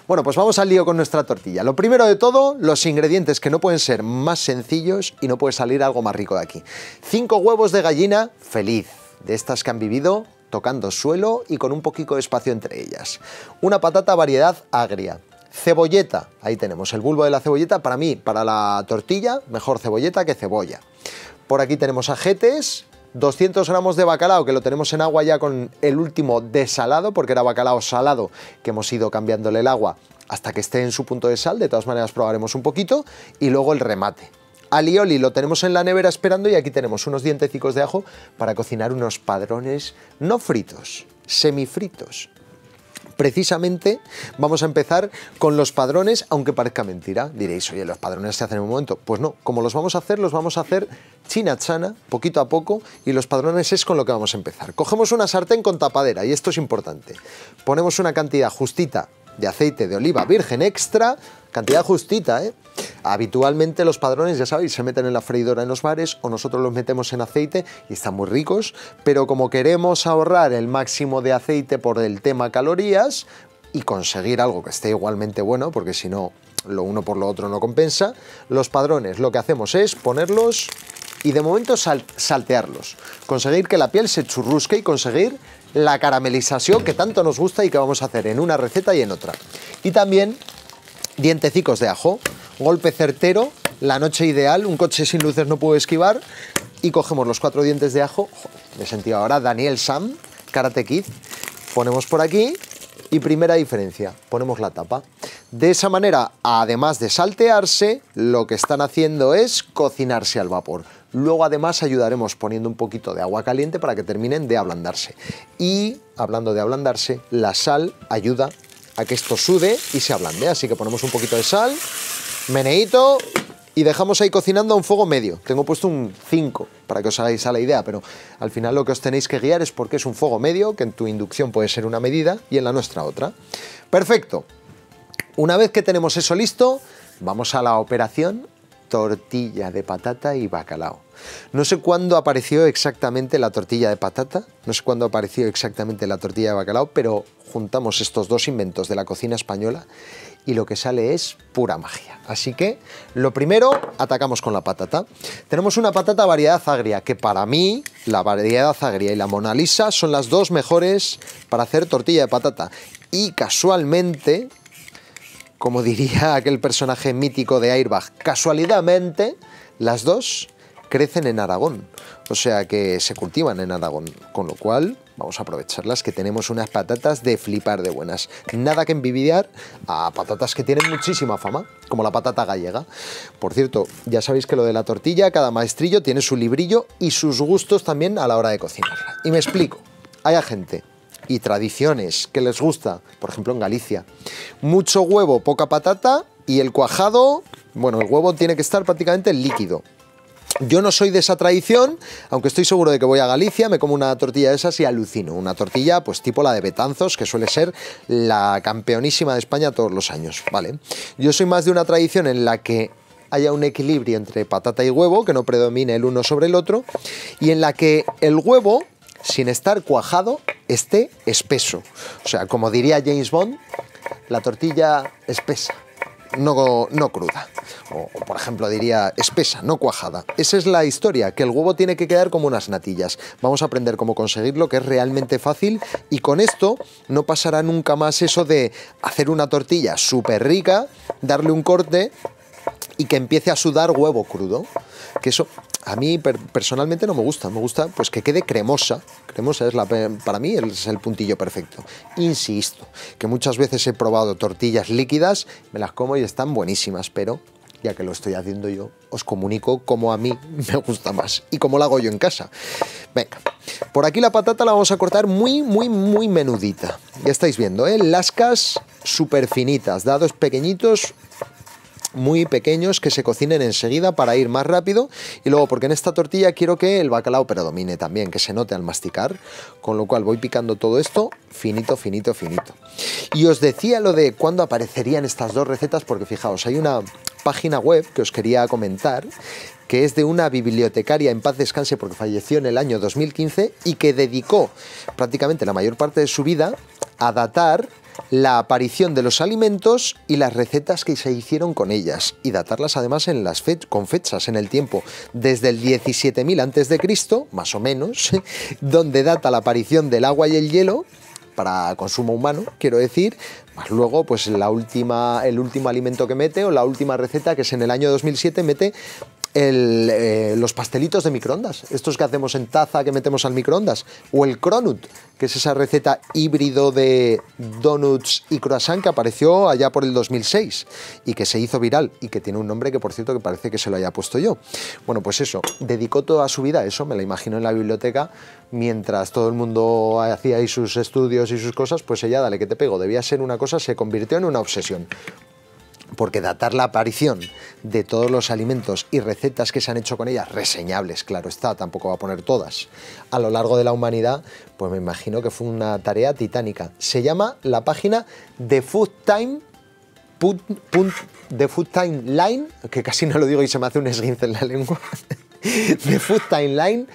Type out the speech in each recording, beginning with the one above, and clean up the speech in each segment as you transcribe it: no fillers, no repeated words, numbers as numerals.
Bueno, pues vamos al lío con nuestra tortilla. Lo primero de todo, los ingredientes que no pueden ser más sencillos y no puede salir algo más rico de aquí. 5 huevos de gallina feliz, de estas que han vivido tocando suelo y con un poquito de espacio entre ellas. Una patata variedad agria. Cebolleta, ahí tenemos el bulbo de la cebolleta. Para mí, para la tortilla, mejor cebolleta que cebolla. Por aquí tenemos ajetes. 200 gramos de bacalao, que lo tenemos en agua ya con el último desalado, porque era bacalao salado, que hemos ido cambiándole el agua hasta que esté en su punto de sal. De todas maneras probaremos un poquito. Y luego el remate. Alioli lo tenemos en la nevera esperando, y aquí tenemos unos dientecicos de ajo para cocinar unos padrones no fritos, semifritos. Precisamente vamos a empezar con los padrones, aunque parezca mentira. Diréis, oye, los padrones se hacen en un momento. Pues no, como los vamos a hacer chinachana, poquito a poco, y los padrones es con lo que vamos a empezar. Cogemos una sartén con tapadera, y esto es importante. Ponemos una cantidad justita de aceite de oliva virgen extra, cantidad justita, ¿eh? Habitualmente los padrones, ya sabéis, se meten en la freidora en los bares, o nosotros los metemos en aceite y están muy ricos, pero como queremos ahorrar el máximo de aceite por el tema calorías y conseguir algo que esté igualmente bueno, porque si no, lo uno por lo otro no compensa, los padrones lo que hacemos es ponerlos y de momento saltearlos, conseguir que la piel se churrusque y conseguir la caramelización que tanto nos gusta y que vamos a hacer en una receta y en otra. Y también dientecicos de ajo, golpe certero, la noche ideal, un coche sin luces no puedo esquivar, y cogemos los 4 dientes de ajo. Joder, me he sentido ahora Daniel Sam, Karate Kid, ponemos por aquí y primera diferencia, ponemos la tapa. De esa manera, además de saltearse, lo que están haciendo es cocinarse al vapor. Luego además ayudaremos poniendo un poquito de agua caliente para que terminen de ablandarse. Y hablando de ablandarse, la sal ayuda a que esto sude y se ablande. Así que ponemos un poquito de sal, meneíto, y dejamos ahí cocinando a un fuego medio. Tengo puesto un 5 para que os hagáis a la idea, pero al final lo que os tenéis que guiar es porque es un fuego medio, que en tu inducción puede ser una medida y en la nuestra otra. Perfecto. Una vez que tenemos eso listo, vamos a la operación tortilla de patata y bacalao. No sé cuándo apareció exactamente la tortilla de patata, no sé cuándo apareció exactamente la tortilla de bacalao, pero juntamos estos dos inventos de la cocina española y lo que sale es pura magia. Así que, lo primero, atacamos con la patata. Tenemos una patata variedad agria, que para mí, la variedad agria y la Mona Lisa son las dos mejores para hacer tortilla de patata. Y casualmente, como diría aquel personaje mítico de Airbag, casualidadmente, las dos crecen en Aragón, o sea que se cultivan en Aragón, con lo cual vamos a aprovecharlas, que tenemos unas patatas de flipar de buenas. Nada que envidiar a patatas que tienen muchísima fama, como la patata gallega. Por cierto, ya sabéis que lo de la tortilla, cada maestrillo tiene su librillo y sus gustos también a la hora de cocinarla. Y me explico, hay gente y tradiciones que les gusta, por ejemplo en Galicia, mucho huevo, poca patata, y el cuajado, bueno, el huevo tiene que estar prácticamente líquido. Yo no soy de esa tradición, aunque estoy seguro de que voy a Galicia, me como una tortilla de esas y alucino. Una tortilla pues tipo la de Betanzos, que suele ser la campeonísima de España todos los años, ¿vale? Yo soy más de una tradición en la que haya un equilibrio entre patata y huevo, que no predomine el uno sobre el otro, y en la que el huevo, sin estar cuajado, esté espeso. O sea, como diría James Bond, la tortilla espesa, no cruda. O, por ejemplo, diría espesa, no cuajada. Esa es la historia, que el huevo tiene que quedar como unas natillas. Vamos a aprender cómo conseguirlo, que es realmente fácil, y con esto no pasará nunca más eso de hacer una tortilla súper rica, darle un corte y que empiece a sudar huevo crudo. Que eso a mí personalmente no me gusta. Me gusta pues que quede cremosa. Cremosa es para mí es el puntillo perfecto. Insisto, que muchas veces he probado tortillas líquidas, me las como y están buenísimas, pero ya que lo estoy haciendo yo, os comunico cómo a mí me gusta más y cómo la hago yo en casa. Venga, por aquí la patata la vamos a cortar muy menudita. Ya estáis viendo, ¿eh? Lascas súper finitas, dados pequeñitos, muy pequeños, que se cocinen enseguida para ir más rápido, y luego porque en esta tortilla quiero que el bacalao predomine también, que se note al masticar, con lo cual voy picando todo esto finito. Y os decía lo de cuándo aparecerían estas dos recetas, porque fijaos, hay una página web que os quería comentar, que es de una bibliotecaria, en paz descanse porque falleció en el año 2015, y que dedicó prácticamente la mayor parte de su vida a datar la aparición de los alimentos y las recetas que se hicieron con ellas, y datarlas además con fechas en el tiempo, desde el 17.000 a.C., más o menos, donde data la aparición del agua y el hielo, para consumo humano, quiero decir, más luego pues el último alimento que mete, o la última receta, que es en el año 2007, mete los pastelitos de microondas, estos que hacemos en taza, que metemos al microondas, o el cronut, que es esa receta híbrido de donuts y croissant que apareció allá por el 2006 y que se hizo viral y que tiene un nombre que, por cierto, que parece que se lo haya puesto yo. Bueno, pues eso, dedicó toda su vida a eso, me la imagino en la biblioteca, mientras todo el mundo hacía ahí sus estudios y sus cosas, pues ella, dale que te pego, debía ser una cosa, se convirtió en una obsesión. Porque datar la aparición de todos los alimentos y recetas que se han hecho con ellas, reseñables, claro está, tampoco va a poner todas, a lo largo de la humanidad, pues me imagino que fue una tarea titánica. Se llama la página The Food Timeline, que casi no lo digo y se me hace un esguince en la lengua, thefoodtimeline.org.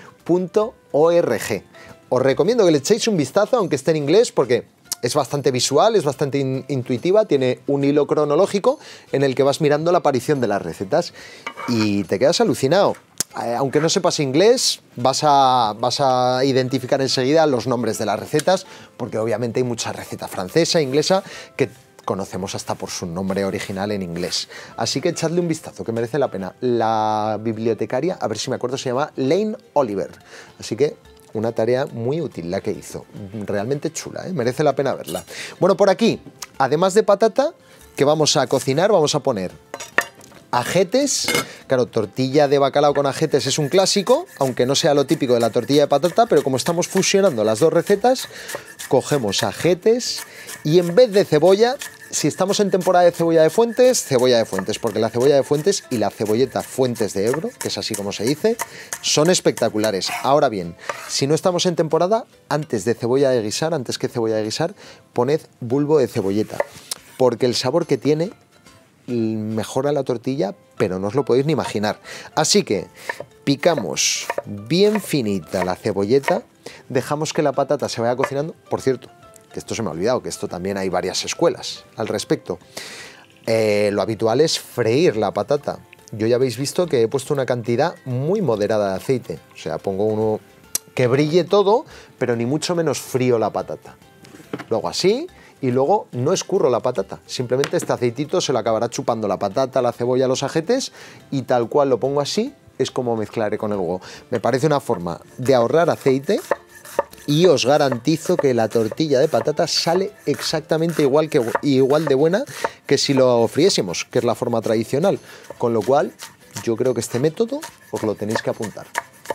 Os recomiendo que le echéis un vistazo, aunque esté en inglés, porque es bastante visual, es bastante intuitiva, tiene un hilo cronológico en el que vas mirando la aparición de las recetas y te quedas alucinado. Aunque no sepas inglés, vas a identificar enseguida los nombres de las recetas, porque obviamente hay mucha receta francesa, inglesa, que conocemos hasta por su nombre original en inglés. Así que echadle un vistazo, que merece la pena. La bibliotecaria, a ver si me acuerdo, se llama Lane Oliver. Así que una tarea muy útil la que hizo, realmente chula, merece la pena verla. Bueno, por aquí, además de patata, que vamos a cocinar, vamos a poner ajetes. Claro, tortilla de bacalao con ajetes es un clásico, aunque no sea lo típico de la tortilla de patata, pero como estamos fusionando las dos recetas, cogemos ajetes y en vez de cebolla, si estamos en temporada de cebolla de Fuentes, porque la cebolla de Fuentes y la cebolleta Fuentes de Ebro, que es así como se dice, son espectaculares. Ahora bien, si no estamos en temporada, antes que cebolla de guisar, poned bulbo de cebolleta, porque el sabor que tiene mejora la tortilla, pero no os lo podéis ni imaginar. Así que picamos bien finita la cebolleta, dejamos que la patata se vaya cocinando. Por cierto, que esto se me ha olvidado, que esto también hay varias escuelas al respecto. Lo habitual es freír la patata. Yo ya habéis visto que he puesto una cantidad muy moderada de aceite. O sea, pongo uno que brille todo, pero ni mucho menos frío la patata. Luego así, y luego no escurro la patata. Simplemente este aceitito se lo acabará chupando la patata, la cebolla, los ajetes, y tal cual lo pongo así, es como mezclaré con el huevo. Me parece una forma de ahorrar aceite, y os garantizo que la tortilla de patata sale exactamente igual de buena que si lo friésemos, que es la forma tradicional. Con lo cual, yo creo que este método os lo tenéis que apuntar.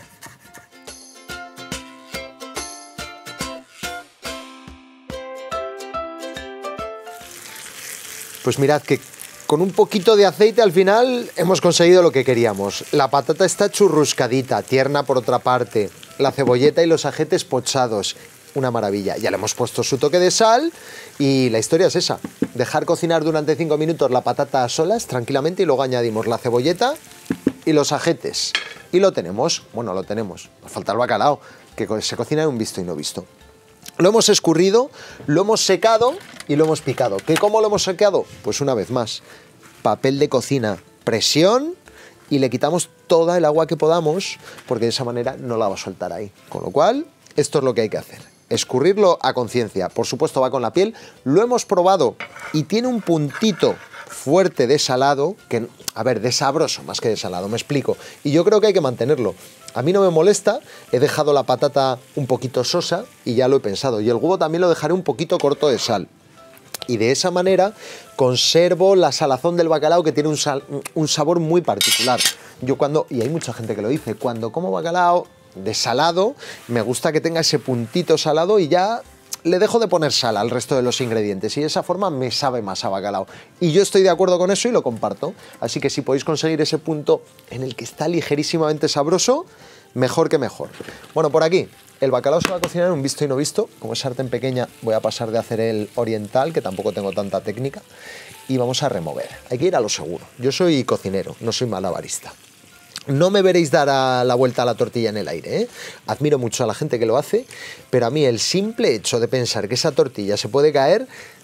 Pues mirad que con un poquito de aceite al final hemos conseguido lo que queríamos. La patata está churruscadita, tierna por otra parte. La cebolleta y los ajetes pochados. Una maravilla. Ya le hemos puesto su toque de sal y la historia es esa. Dejar cocinar durante 5 minutos la patata a solas tranquilamente y luego añadimos la cebolleta y los ajetes. Y lo tenemos. Bueno, lo tenemos. Nos falta el bacalao, que se cocina en un visto y no visto. Lo hemos escurrido, lo hemos secado y lo hemos picado. ¿Qué cómo lo hemos secado? Pues una vez más, papel de cocina, presión, y le quitamos toda el agua que podamos, porque de esa manera no la va a soltar ahí. Con lo cual, esto es lo que hay que hacer. Escurrirlo a conciencia. Por supuesto va con la piel. Lo hemos probado y tiene un puntito fuerte de salado, que, a ver, de sabroso más que de salado, me explico. Y yo creo que hay que mantenerlo. A mí no me molesta, he dejado la patata un poquito sosa y ya lo he pensado. Y el huevo también lo dejaré un poquito corto de sal. Y de esa manera conservo la salazón del bacalao, que tiene un sabor muy particular. Y hay mucha gente que lo dice, cuando como bacalao de salado, me gusta que tenga ese puntito salado y ya le dejo de poner sal al resto de los ingredientes y de esa forma me sabe más a bacalao. Y yo estoy de acuerdo con eso y lo comparto. Así que si podéis conseguir ese punto en el que está ligerísimamente sabroso, mejor que mejor. Bueno, por aquí el bacalao se va a cocinar en un visto y no visto. Como es sartén pequeña, voy a pasar de hacer el oriental, que tampoco tengo tanta técnica, y vamos a remover. Hay que ir a lo seguro. Yo soy cocinero, no soy malabarista. No me veréis dar la vuelta a la tortilla en el aire, ¿eh? Admiro mucho a la gente que lo hace, pero a mí el simple hecho de pensar que esa tortilla se puede caer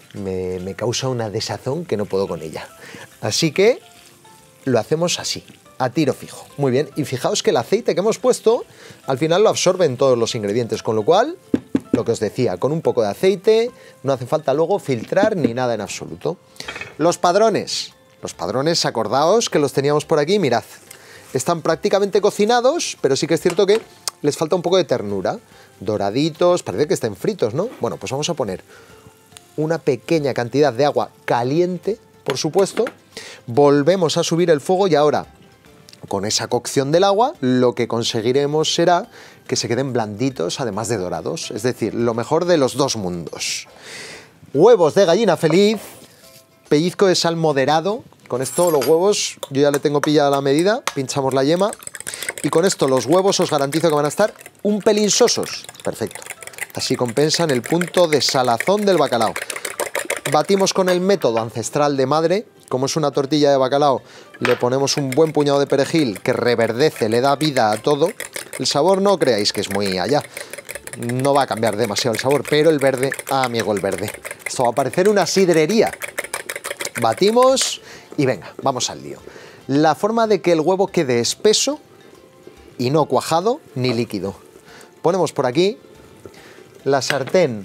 me causa una desazón que no puedo con ella. Así que lo hacemos así, a tiro fijo. Muy bien, y fijaos que el aceite que hemos puesto al final lo absorben todos los ingredientes, con lo cual, lo que os decía, con un poco de aceite no hace falta luego filtrar ni nada en absoluto. Los padrones, acordaos que los teníamos por aquí, mirad, están prácticamente cocinados, pero sí que es cierto que les falta un poco de ternura. Doraditos, parece que estén fritos, ¿no? Bueno, pues vamos a poner una pequeña cantidad de agua caliente, por supuesto. Volvemos a subir el fuego y ahora, con esa cocción del agua, lo que conseguiremos será que se queden blanditos, además de dorados. Es decir, lo mejor de los dos mundos. Huevos de gallina feliz, pellizco de sal moderado. Con esto los huevos, yo ya le tengo pillada la medida, pinchamos la yema. Y con esto los huevos os garantizo que van a estar un pelín sosos. Perfecto. Así compensan el punto de salazón del bacalao. Batimos con el método ancestral de madre. Como es una tortilla de bacalao, le ponemos un buen puñado de perejil que reverdece, le da vida a todo. El sabor no creáis que es muy allá. No va a cambiar demasiado el sabor, pero el verde, amigo, el verde. Esto va a parecer una sidrería. Batimos y venga, vamos al lío. La forma de que el huevo quede espeso y no cuajado ni líquido. Ponemos por aquí la sartén,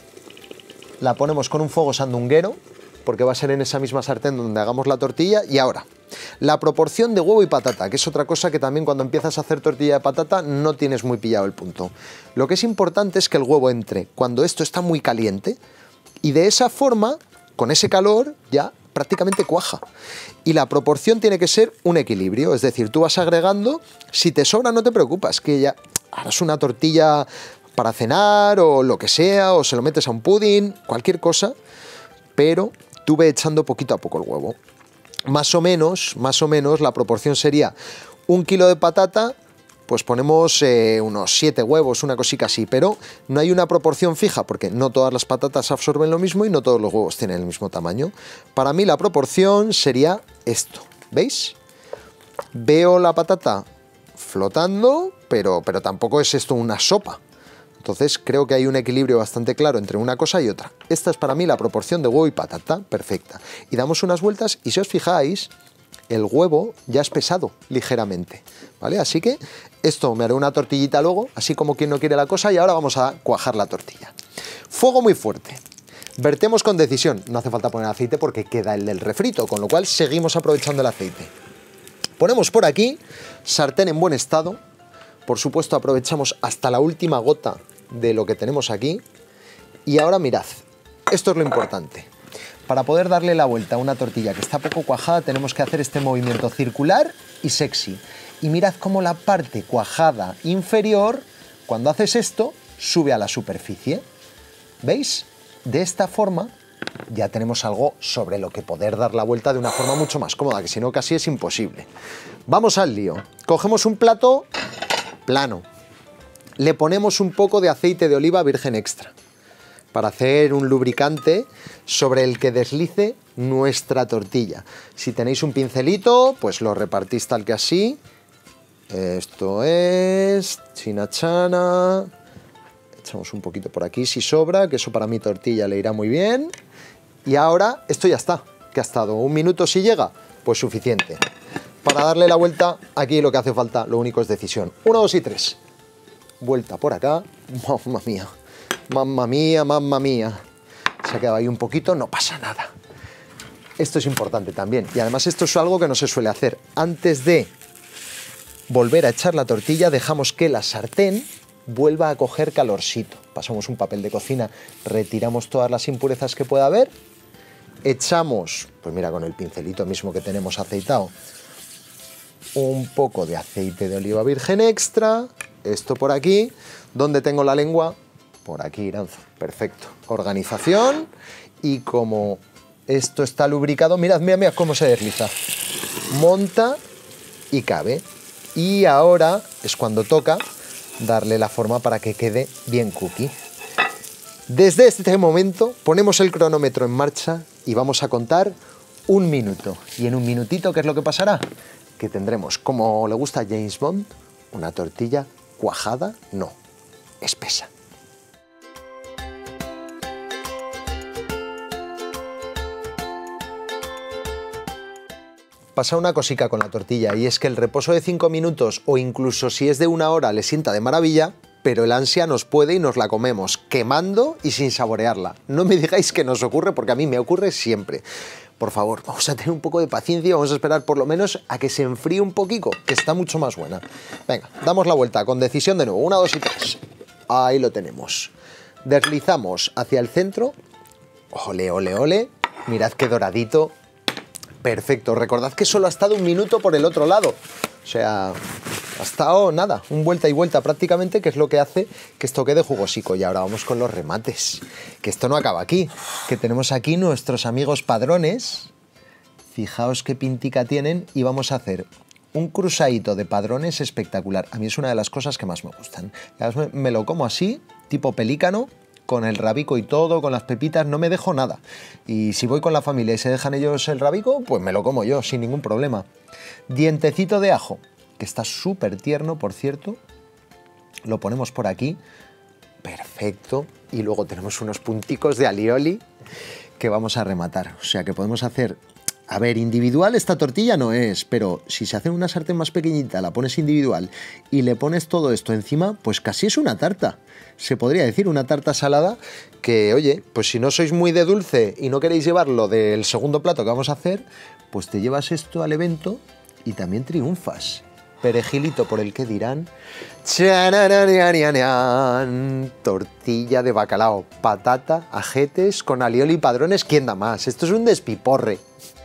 la ponemos con un fuego sandunguero, porque va a ser en esa misma sartén donde hagamos la tortilla. Y ahora, la proporción de huevo y patata, que es otra cosa que también cuando empiezas a hacer tortilla de patata no tienes muy pillado el punto. Lo que es importante es que el huevo entre cuando esto está muy caliente y de esa forma, con ese calor, ya prácticamente cuaja. Y la proporción tiene que ser un equilibrio, es decir, tú vas agregando, si te sobra no te preocupas, que ya harás una tortilla para cenar o lo que sea, o se lo metes a un pudding, cualquier cosa, pero tú ve echando poquito a poco el huevo. Más o menos, la proporción sería 1 kilo de patata, pues ponemos unos 7 huevos, una cosita así, pero no hay una proporción fija, porque no todas las patatas absorben lo mismo y no todos los huevos tienen el mismo tamaño. Para mí la proporción sería esto, ¿veis? Veo la patata flotando, pero tampoco es esto una sopa. Entonces creo que hay un equilibrio bastante claro entre una cosa y otra. Esta es para mí la proporción de huevo y patata, perfecta. Y damos unas vueltas y si os fijáis, el huevo ya es pesado ligeramente, ¿vale? Así que esto me haré una tortillita luego, así como quien no quiere la cosa, y ahora vamos a cuajar la tortilla. Fuego muy fuerte. Vertemos con decisión. No hace falta poner aceite porque queda el del refrito, con lo cual seguimos aprovechando el aceite. Ponemos por aquí sartén en buen estado. Por supuesto, aprovechamos hasta la última gota de lo que tenemos aquí. Y ahora mirad, esto es lo importante. Para poder darle la vuelta a una tortilla que está poco cuajada, tenemos que hacer este movimiento circular y sexy. Y mirad cómo la parte cuajada inferior, cuando haces esto, sube a la superficie. ¿Veis? De esta forma ya tenemos algo sobre lo que poder dar la vuelta de una forma mucho más cómoda, que si no casi es imposible. Vamos al lío. Cogemos un plato plano. Le ponemos un poco de aceite de oliva virgen extra para hacer un lubricante sobre el que deslice nuestra tortilla. Si tenéis un pincelito, pues lo repartís tal que así. Esto es chinachana. Echamos un poquito por aquí si sobra, que eso para mi tortilla le irá muy bien. Y ahora esto ya está, que ha estado 1 minuto si llega, pues suficiente. Para darle la vuelta, aquí lo que hace falta, lo único es decisión. 1, 2 y 3. Vuelta por acá. Mamma mía, mamma mía, mamma mía. Se ha quedado ahí un poquito, no pasa nada. Esto es importante también. Y además esto es algo que no se suele hacer. Antes de volver a echar la tortilla, dejamos que la sartén vuelva a coger calorcito. Pasamos un papel de cocina, retiramos todas las impurezas que pueda haber. Echamos, pues mira, con el pincelito mismo que tenemos aceitado, un poco de aceite de oliva virgen extra. Esto por aquí. ¿Dónde tengo la lengua? Por aquí, Iranzo. Perfecto. Organización. Y como esto está lubricado, mirad, mirad, mirad cómo se desliza. Monta y cabe. Y ahora es cuando toca darle la forma para que quede bien cookie. Desde este momento ponemos el cronómetro en marcha y vamos a contar 1 minuto. Y en 1 minutito, ¿qué es lo que pasará? Que tendremos, como le gusta a James Bond, una tortilla cuajada, no, espesa. pasa una cosica con la tortilla y es que el reposo de 5 minutos o incluso si es de 1 hora le sienta de maravilla, pero el ansia nos puede y nos la comemos quemando y sin saborearla. No me digáis que nos ocurre porque a mí me ocurre siempre. Por favor, vamos a tener un poco de paciencia, vamos a esperar por lo menos a que se enfríe un poquito, que está mucho más buena. Venga, damos la vuelta con decisión de nuevo, 1, 2 y 3. Ahí lo tenemos. Deslizamos hacia el centro. Ole, ole, ole. Mirad qué doradito. Perfecto. Recordad que solo ha estado 1 minuto por el otro lado. O sea, ha estado nada, un vuelta y vuelta prácticamente, que es lo que hace que esto quede jugosico. Y ahora vamos con los remates. Que esto no acaba aquí. Que tenemos aquí nuestros amigos padrones. Fijaos qué pintica tienen y vamos a hacer un cruzadito de padrones espectacular. A mí es una de las cosas que más me gustan. Además, me lo como así, tipo pelícano, con el rabico y todo, con las pepitas, no me dejo nada. Y si voy con la familia y se dejan ellos el rabico, pues me lo como yo, sin ningún problema. Dientecito de ajo, que está súper tierno, por cierto. Lo ponemos por aquí. Perfecto. Y luego tenemos unos punticos de alioli que vamos a rematar. O sea que podemos hacer... A ver, individual esta tortilla no es, pero si se hace en una sartén más pequeñita, la pones individual y le pones todo esto encima, pues casi es una tarta. Se podría decir una tarta salada que, oye, pues si no sois muy de dulce y no queréis llevarlo del segundo plato que vamos a hacer, pues te llevas esto al evento y también triunfas. Perejilito por el que dirán. Tortilla de bacalao, patata, ajetes con alioli y padrones. ¿Quién da más? Esto es un despiporre.